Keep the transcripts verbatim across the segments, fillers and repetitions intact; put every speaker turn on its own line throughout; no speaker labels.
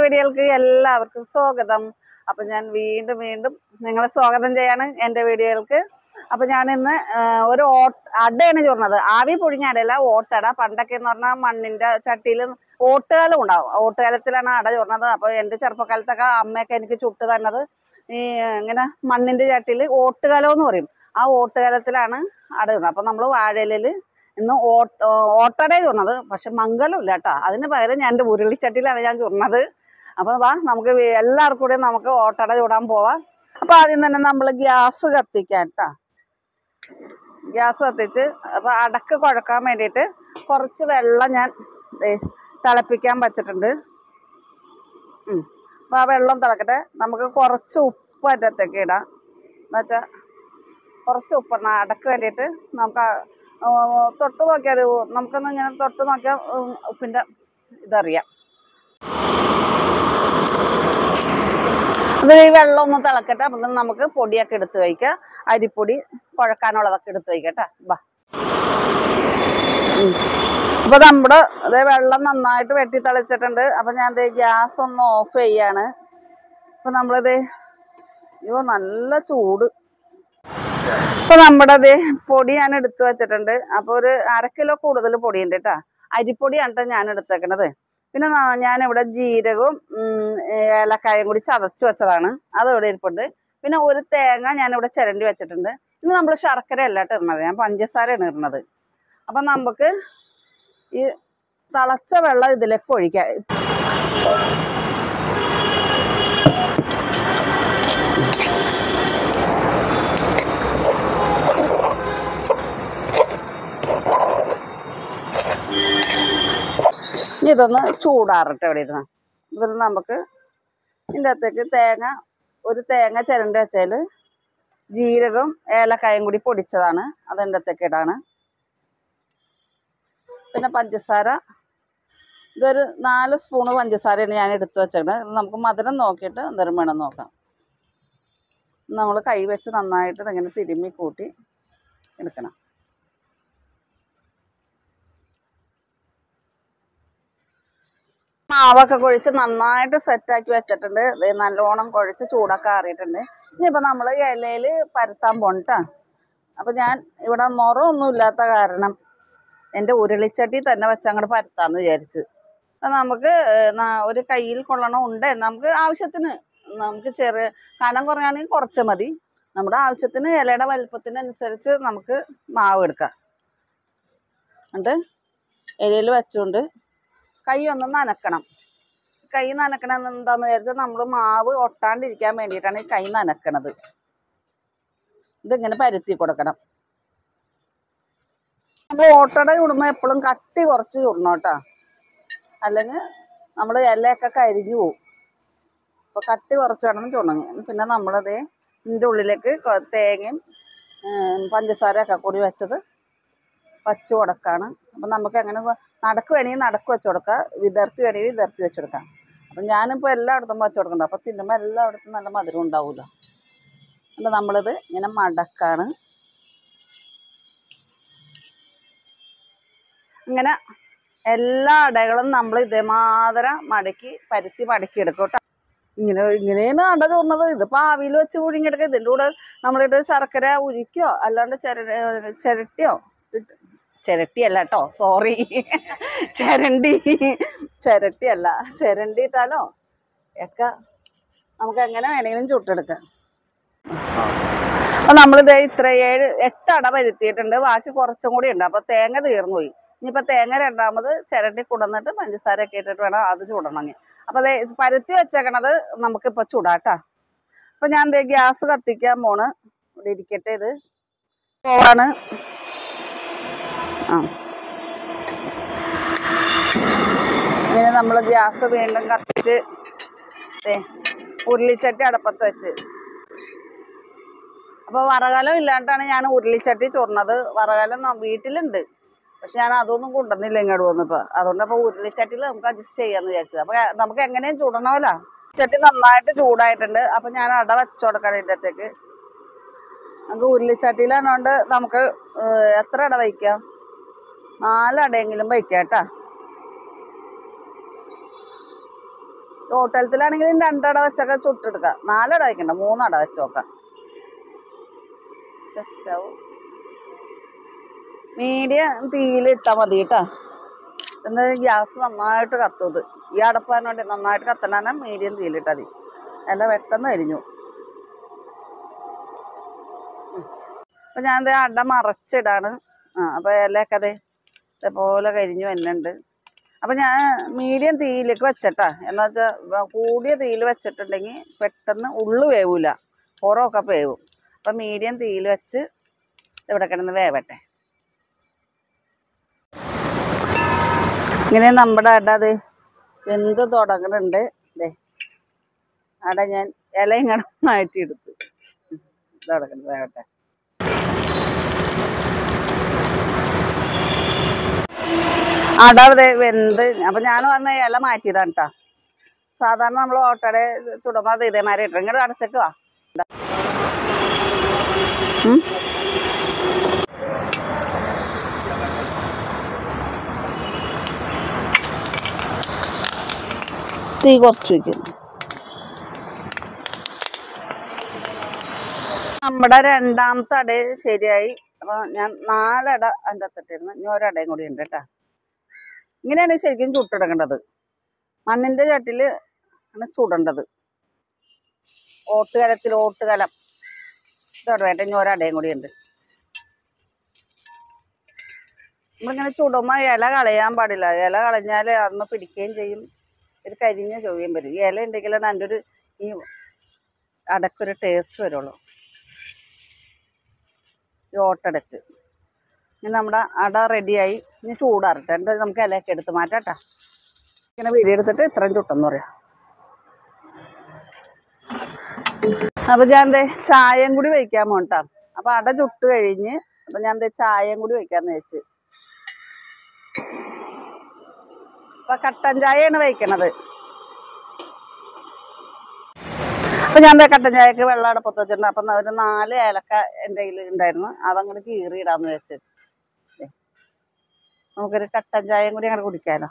വീഡിയോയിലേക്ക് എല്ലാവർക്കും സ്വാഗതം. അപ്പം ഞാൻ വീണ്ടും വീണ്ടും നിങ്ങളെ സ്വാഗതം ചെയ്യാണ് എൻ്റെ വീഡിയോയിലേക്ക്. അപ്പം ഞാൻ ഇന്ന് ഒരു ഓ അടയാണ് ചുടുന്നത്. ആവി പൊഴിഞ്ഞ അടയല്ല, ഓട്ടട. പണ്ടൊക്കെ എന്ന് പറഞ്ഞാൽ മണ്ണിൻ്റെ ചട്ടിയിൽ ഓട്ടുകാലം ഉണ്ടാവും. ഓട്ടുകാലത്തിലാണ് അട ചുടുന്നത്. അപ്പോൾ എൻ്റെ ചെറുപ്പക്കാലത്തൊക്കെ അമ്മയൊക്കെ എനിക്ക് ചുട്ട് തന്നത് ഈ ഇങ്ങനെ മണ്ണിൻ്റെ ചട്ടിയിൽ ഓട്ടുകാലം എന്ന് പറയും. ആ ഓട്ടുകാലത്തിലാണ് അട ചുടുന്നത്. അപ്പം നമ്മൾ വാഴയിലയിൽ ഇന്ന് ഓട്ട ഓട്ടടയാണ് ചുടുന്നത്. പക്ഷെ മംഗലമില്ല കേട്ടോ. അതിന് പകരം ഞാൻ എൻ്റെ ഉരുളിച്ചട്ടിയിലാണ് ഞാൻ ചുടുന്നത്. അപ്പോൾ വാ നമുക്ക് എല്ലാവർക്കും കൂടി നമുക്ക് ഓട്ടട ചൂടാൻ പോവാം. അപ്പോൾ ആദ്യം തന്നെ നമ്മൾ ഗ്യാസ് കത്തിക്കാം കേട്ടോ. ഗ്യാസ് കത്തിച്ച് അപ്പോൾ അടക്ക് കുഴക്കാൻ വേണ്ടിയിട്ട് കുറച്ച് വെള്ളം ഞാൻ തിളപ്പിക്കാൻ വച്ചിട്ടുണ്ട്. അപ്പോൾ ആ വെള്ളം തിളക്കട്ടെ. നമുക്ക് കുറച്ച് ഉപ്പ് അറ്റത്തേക്ക് ഇടാം. എന്നുവെച്ചാൽ കുറച്ച് ഉപ്പെണ്ണ അടക്ക് വേണ്ടിയിട്ട് നമുക്ക് തൊട്ട് നോക്കിയാൽ നമുക്കൊന്ന് ഇങ്ങനെ തൊട്ട് നോക്കിയാൽ ഉപ്പിൻ്റെ ഇതറിയാം. അത് ഈ വെള്ളം ഒന്ന് തിളക്കട്ടെ. അപ്പം നമുക്ക് പൊടിയൊക്കെ എടുത്ത് വയ്ക്കുക. അരിപ്പൊടി കുഴക്കാനുള്ളതൊക്കെ എടുത്ത് വയ്ക്കട്ടെ. ബാ അപ്പോൾ നമ്മുടെ അതേ വെള്ളം നന്നായിട്ട് വെട്ടി തിളച്ചിട്ടുണ്ട്. അപ്പം ഞാൻ ദേ ഗ്യാസ് ഒന്ന് ഓഫ് ചെയ്യാണ്. അപ്പം നമ്മളിത് അയ്യോ നല്ല ചൂട്. ഇപ്പൊ നമ്മുടെ അത് പൊടി ഞാൻ എടുത്തു വെച്ചിട്ടുണ്ട്. അപ്പൊ ഒരു അര കിലോ കൂടുതൽ പൊടിയുണ്ട് കേട്ടോ. അരിപ്പൊടിയാണ് ഞാൻ എടുത്തേക്കണത്. പിന്നെ ഞാനിവിടെ ജീരകവും ഏലക്കായും കൂടി ചതച്ച് വെച്ചതാണ്, അതിവിടെ ഇരിപ്പുണ്ട്. പിന്നെ ഒരു തേങ്ങ ഞാനിവിടെ ചിരണ്ടി വെച്ചിട്ടുണ്ട്. ഇന്ന് നമ്മൾ ശർക്കര അല്ലാട്ട് ഇടുന്നത്, ഞാൻ പഞ്ചസാരയാണ് ഇടുന്നത്. അപ്പം നമുക്ക് ഈ തിളച്ച വെള്ളം ഇതിലേക്ക് ഒഴിക്കാം. ഇതൊന്ന് ചൂടാറട്ടെ. ഇവിടെ ഇരുന്ന് ഇതിൽ നമുക്ക് ഇതിൻ്റെ അകത്തേക്ക് തേങ്ങ ഒരു തേങ്ങ ചിരണ്ടി വെച്ചാൽ ജീരകവും ഏലക്കായും കൂടി പൊടിച്ചതാണ്, അതിൻ്റെ അകത്തേക്ക് ഇടാണ്. പിന്നെ പഞ്ചസാര, ഇതൊരു നാല് സ്പൂണ് പഞ്ചസാരയാണ് ഞാൻ എടുത്തു വെച്ചേക്കണത്. നമുക്ക് മധുരം നോക്കിയിട്ട് എന്തോരം വേണം നോക്കാം. നമ്മൾ കൈ വെച്ച് നന്നായിട്ട് ഇങ്ങനെ തിരുമ്മി കൂട്ടി എടുക്കണം. മാവൊക്കെ കുഴിച്ച് നന്നായിട്ട് സെറ്റാക്കി വെച്ചിട്ടുണ്ട്. നല്ലോണം കുഴച്ച് ചൂടൊക്കെ ആറിയിട്ടുണ്ട്. ഇനിയിപ്പോൾ നമ്മൾ ഇലയിൽ പരത്താൻ പോണിട്ടാ. അപ്പം ഞാൻ ഇവിടെ മുറമൊന്നും ഇല്ലാത്ത കാരണം എൻ്റെ ഉരുളിച്ചട്ടി തന്നെ വെച്ച് അങ്ങോട്ട് പരത്താമെന്ന് വിചാരിച്ചു. നമുക്ക് ഒരു കയ്യിൽ കൊള്ളണം ഉണ്ട്. നമുക്ക് ആവശ്യത്തിന് നമുക്ക് ചെറിയ കനം കുറഞ്ഞാണെങ്കിൽ കുറച്ച് മതി. നമ്മുടെ ആവശ്യത്തിന് ഇലയുടെ വലുപ്പത്തിനനുസരിച്ച് നമുക്ക് മാവ് എടുക്കാം. എന്നിട്ട് ഇലയിൽ വെച്ചുകൊണ്ട് കൈ ഒന്ന് നനക്കണം. കൈ നനക്കണം എന്താന്ന് വിചാരിച്ചാൽ നമ്മൾ മാവ് ഒട്ടാണ്ടിരിക്കാൻ വേണ്ടിയിട്ടാണ് ഈ കൈ നനക്കണത്. ഇതിങ്ങനെ പരുത്തി കൊടുക്കണം. നമ്മൾ ഓട്ടട ചുടുമ്പോൾ എപ്പോഴും കട്ടി കുറച്ച് ചുടണം കേട്ടോ, അല്ലെങ്കിൽ നമ്മൾ ഇലയൊക്കെ കരിഞ്ഞു പോവും. അപ്പോൾ കട്ടി കുറച്ച് വേണം ചുണങ്ങി. പിന്നെ നമ്മളത് ഇതിൻ്റെ ഉള്ളിലേക്ക് തേങ്ങയും പഞ്ചസാരയൊക്കെ കൂടി വെച്ചത് വച്ച് കൊടുക്കാണ്. അപ്പം നമുക്ക് അങ്ങനെ നടക്ക് വേണമെങ്കിൽ നടക്ക് വെച്ച് കൊടുക്കാം, വിതർത്തി വേണമെങ്കിൽ വിതർത്തി വെച്ച് കൊടുക്കാം. അപ്പം ഞാനിപ്പോൾ എല്ലായിടത്തും വെച്ച് കൊടുക്കണ്ട. അപ്പം തിന്നുമ്പോൾ എല്ലായിടത്തും നല്ല മധുരം ഉണ്ടാവില്ല. എന്നിട്ട് നമ്മളിത് ഇങ്ങനെ മടക്കാണ്. ഇങ്ങനെ എല്ലാ അടകളും നമ്മൾ ഇതേമാതിരി മടക്കി പരുത്തി മടക്കി എടുക്കും കേട്ടോ. ഇങ്ങനെ ഇങ്ങനെയാണ് അട തോന്നുന്നത്. ഇതിപ്പോൾ ആവിയിൽ വെച്ച് പുഴുങ്ങിയെടുക്കുക. ഇതിൻ്റെ കൂടെ നമ്മളിട്ട് ശർക്കര ഉരുക്കിയോ അല്ലാണ്ട് ചിര ചിരട്ടിയോ ഇട്ട് ചിരട്ടിയല്ല കേട്ടോ, സോറി, ചിരണ്ടി ചിരട്ടിയല്ല ചിരണ്ടി ഇട്ടാലോ ഒക്കെ നമുക്ക് എങ്ങനെ വേണമെങ്കിലും ചുട്ടെടുക്കാം. അപ്പം നമ്മളിത് ഇത്ര ഏഴ് എട്ട് അട പരുത്തിയിട്ടുണ്ട്. ബാക്കി കുറച്ചും കൂടി ഉണ്ട്. അപ്പോൾ തേങ്ങ തീർന്നു പോയി. ഇനിയിപ്പോൾ തേങ്ങ രണ്ടാമത് ചിരണ്ടി കുടന്നിട്ട് പഞ്ചസാരയൊക്കെ ഇട്ടിട്ട് വേണം അത് ചുടണമെങ്കിൽ. അപ്പോൾ അത് പരുത്തി വെച്ചേക്കണത് നമുക്കിപ്പോൾ ചുടാട്ടാ. അപ്പം ഞാൻ ദേ ഗ്യാസ് കത്തിക്കാൻ പോണ്. ഇവിടെ ഇരിക്കട്ടെ. ഇത് പോവാണ്. ആ ഇങ്ങനെ നമ്മൾ ഗ്യാസ് വീണ്ടും കത്തിച്ച് ഉരുളിച്ചട്ടി അടപ്പത്ത് വെച്ച്. അപ്പോൾ വറകലം ഇല്ലാണ്ടാണ് ഞാൻ ഉരുളിച്ചട്ടി ചുടുന്നത്. വറകലം വീട്ടിലുണ്ട്, പക്ഷെ ഞാൻ അതൊന്നും കൊണ്ടുവന്നില്ല ഇങ്ങോട്ട് വന്നപ്പോൾ. അതുകൊണ്ട് അപ്പോൾ ഉരുളിച്ചട്ടിയിൽ നമുക്ക് അഡ്ജസ്റ്റ് ചെയ്യാമെന്ന് വിചാരിച്ചത്. അപ്പോൾ നമുക്ക് എങ്ങനെയും ചുടണമല്ലോ. ചട്ടി നന്നായിട്ട് ചൂടായിട്ടുണ്ട്. അപ്പം ഞാൻ അട വെച്ച് കൊടുക്കണം. ഇതിൻ്റെ അകത്തേക്ക് നമുക്ക് ഉരുളിച്ചട്ടിയിലാണോണ്ട് നമുക്ക് എത്ര അട വയ്ക്കാം? നാലടയെങ്കിലും വയ്ക്കാം കേട്ടോ. ഹോട്ടലത്തിലാണെങ്കിലും രണ്ടട വെച്ചൊക്കെ ചുട്ടെടുക്കാം. നാലട വയ്ക്കണ്ട, മൂന്നട വെച്ച് നോക്കാം. സ്റ്റൗ മീഡിയം തീയിലിട്ടാൽ മതി കേട്ടോ. എന്നാൽ ഗ്യാസ് നന്നായിട്ട് കത്തുന്നത്. ഈ അടപ്പാൻ വേണ്ടി നന്നായിട്ട് കത്തണ മീഡിയം തീയിലിട്ടാൽ മതി. എല്ലാം പെട്ടെന്ന് കരിഞ്ഞു. അപ്പം ഞാൻ ഇത് അട മറച്ചിടാണ്. ആ അപ്പം ഇലയൊക്കെ അതെ ഇതേപോലെ കരിഞ്ഞു വരുന്നുണ്ട്. അപ്പം ഞാൻ മീഡിയം തീയിലേക്ക് വെച്ചിട്ടാ. എന്ന് വെച്ചാൽ കൂടിയ തീയിൽ വെച്ചിട്ടുണ്ടെങ്കിൽ പെട്ടെന്ന് ഉള്ളു വേവില്ല, പുറമൊക്കെ വേവും. അപ്പം മീഡിയം തീയിൽ വെച്ച് ഇവിടെ കിടന്ന് വേവട്ടെ. ഇങ്ങനെ നമ്മുടെ അട അത് വെന്ത് തുടങ്ങുന്നുണ്ട്. അതെ അട ഞാൻ ഇല ഇങ്ങനെ മാറ്റിയെടുത്തു. തുടങ്ങുന്നത് വേവട്ടെ. അട വെന്ത് അപ്പം ഞാൻ പറഞ്ഞ ഇല മാറ്റിയതാണ് കേട്ടോ. സാധാരണ നമ്മൾ ഓട്ടട ചുടുമ്പോൾ അത് ഇതേമാതിരി ഇട്ടു. ഇങ്ങനെ അടുത്തേക്ക് വാ. തീ കുറച്ച് വയ്ക്കുന്നു. നമ്മുടെ രണ്ടാമത്തെ അട ശരിയായി. അപ്പം ഞാൻ നാലട അതിൻ്റെ അകത്തിട്ടിരുന്നു. ഇനി ഒരടയും കൂടി ഉണ്ട് കേട്ടോ. ഇങ്ങനെയാണ് ശരിക്കും ചുട്ടെടുക്കേണ്ടത്. മണ്ണിൻ്റെ ചട്ടിയിൽ ആണ് ചുടേണ്ടത്. ഓട്ടുകലത്തിൽ ഓട്ടുകലം ഇതോടെ വേണ്ട. ഇനി ഒരടയും കൂടി ഉണ്ട്. നമ്മളിങ്ങനെ ചുടുമ്പോൾ ഇല കളയാൻ പാടില്ല. ഇല കളഞ്ഞാൽ അന്ന് പിടിക്കുകയും ചെയ്യും, ഒരു കരിഞ്ഞ ചൊവ്വയും വരും. ഈ ഇല ഉണ്ടെങ്കിലാണ് അതിൻ്റെ ഒരു ഈ അടക്കൊരു ടേസ്റ്റ് വരുള്ളൂ. ഈ ഓട്ടടക്ക് ഇനി നമ്മുടെ അട റെഡിയായി. ഇനി ചൂടാറട്ടെ. എന്നിട്ട് നമുക്ക് ഇലയൊക്കെ എടുത്ത് മാറ്റാട്ടാ. ഇങ്ങനെ വീടിയെടുത്തിട്ട് ഇത്രയും ചുട്ടെന്ന് പറയാം. അപ്പം ഞാൻ എന്തേ ചായയും കൂടി വയ്ക്കാൻ പോകട്ടാ. അപ്പം അട ചുട്ട് കഴിഞ്ഞ് അപ്പം ഞാൻ എന്തേ ചായയും കൂടി വയ്ക്കാമെന്ന് വെച്ച്. അപ്പം കട്ടൻ ചായയാണ് വയ്ക്കണത്. അപ്പം ഞാൻ കട്ടൻ ചായക്ക് വെള്ളം അടപ്പത്ത് വെച്ചിട്ടുണ്ട്. അപ്പം ഒരു നാല് ഏലക്ക എൻ്റെ കയ്യിൽ ഉണ്ടായിരുന്നു. അതങ്ങോട്ട് കീറിയിടാന്ന് വെച്ച് നമുക്കൊരു കട്ടൻ ചായയും കൂടി അങ്ങനെ കുടിക്കാമല്ലോ.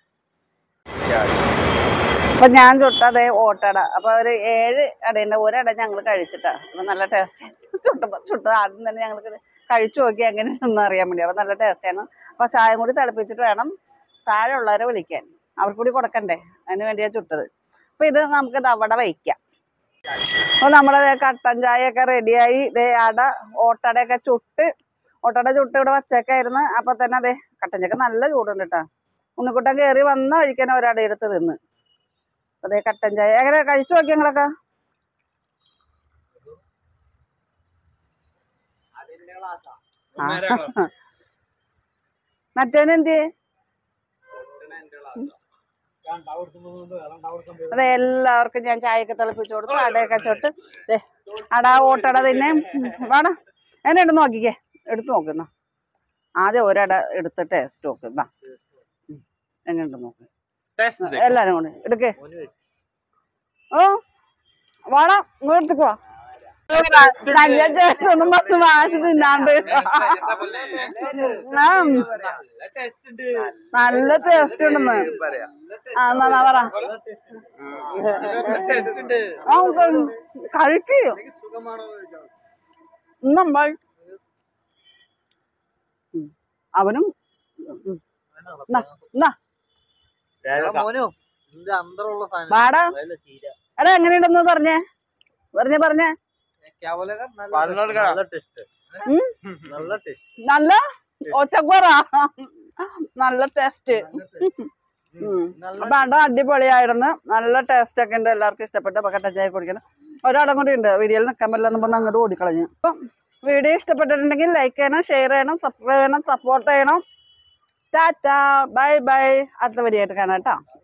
അപ്പം ഞാൻ ചുട്ടതേ ഓട്ടട. അപ്പം ഒരു ഏഴ് അടയുണ്ട്. ഒരട ഞങ്ങൾ കഴിച്ചിട്ടാ. അപ്പം നല്ല ടേസ്റ്റ്. ചുട്ടപ്പോൾ ചുട്ടത് ആദ്യം തന്നെ ഞങ്ങൾക്ക് കഴിച്ചു നോക്കി എങ്ങനെയാണെന്ന് അറിയാൻ വേണ്ടി. അപ്പം നല്ല ടേസ്റ്റാണ്. അപ്പം ചായയും കൂടി തിളപ്പിച്ചിട്ട് വേണം താഴെ ഉള്ളവരെ വിളിക്കാൻ. അവർക്ക് കൂടി കൊടുക്കണ്ടേ, അതിന് വേണ്ടിയാണ് ചുട്ടത്. അപ്പം ഇത് നമുക്ക് അവിടെ വയ്ക്കാം. അപ്പോൾ നമ്മുടെ കട്ടൻ ചായയൊക്കെ റെഡിയായി. ഇതേ അട ഓട്ടടയൊക്കെ ചുട്ട് ഓട്ടട ചുട്ട് ഇവിടെ വച്ചേക്കായിരുന്നു. അപ്പം തന്നെ അതെ കട്ടൻ ചായക്ക് നല്ല ചൂടുണ്ട് കേട്ടോ. ഉണ്ണിക്കുട്ടൻ കയറി വന്ന കഴിക്കാൻ ഒരട എടുത്ത് തിന്ന്. അതേ കട്ടൻ ചായ എങ്ങനെ കഴിച്ചു നോക്കി ഞങ്ങളൊക്കെ. മറ്റേനെന്ത് അതെ എല്ലാവർക്കും ഞാൻ ചായയൊക്കെ തിളപ്പിച്ചു കൊടുത്തു. അടയൊക്കെ ചുട്ട് അട ഓട്ടട തന്നെ വേണം. എന്നെ എടുത്ത് നോക്കിക്കേ, എടുത്ത് നോക്കുന്ന ആദ്യം ഒരട എടുത്ത് ടേസ്റ്റ് നോക്കുന്ന എങ്ങനെയുണ്ട് നോക്ക്. എല്ലാരും കൂടെ എടുക്കേ. ഓ വേണം ഇങ്ങോട്ട് എടുത്തുക്കോ. നല്ല ടേസ്റ്റ് ഒന്നും പത്ത് വാശി തിന്നാണ്ട് നല്ല ടേസ്റ്റ് ഉണ്ടെന്ന്. ആ എന്നാ പറ കഴിക്ക്. നമ്മൾ അവനും വാടാ. എടാ എങ്ങനെയുണ്ടെന്ന് പറഞ്ഞേ പറഞ്ഞേ പറഞ്ഞേ നല്ല ഒച്ചക്കോറ നല്ല ടേസ്റ്റ്. അപ്പൊ അട അടിപൊളിയായിരുന്നു. നല്ല ടേസ്റ്റ് ഒക്കെ ഉണ്ട്. എല്ലാവർക്കും ഇഷ്ടപ്പെട്ടു. അപ്പൊ കട്ടൻ ചായ കുടിക്കണം. ഒരാളും കൂടി ഉണ്ട് വീഡിയോയിൽ നിൽക്കാൻ പറ്റില്ലെന്ന് പറഞ്ഞാൽ അങ്ങോട്ട് ഓടിക്കളഞ്ഞു. അപ്പം വീഡിയോ ഇഷ്ടപ്പെട്ടിട്ടുണ്ടെങ്കിൽ ലൈക്ക് ചെയ്യണം, ഷെയർ ചെയ്യണം, സബ്സ്ക്രൈബ് ചെയ്യണം, സപ്പോർട്ട് ചെയ്യണം. Tata bye bye. അടുത്ത വീഡിയോ ആയിട്ട് കാണാം കേട്ടോ.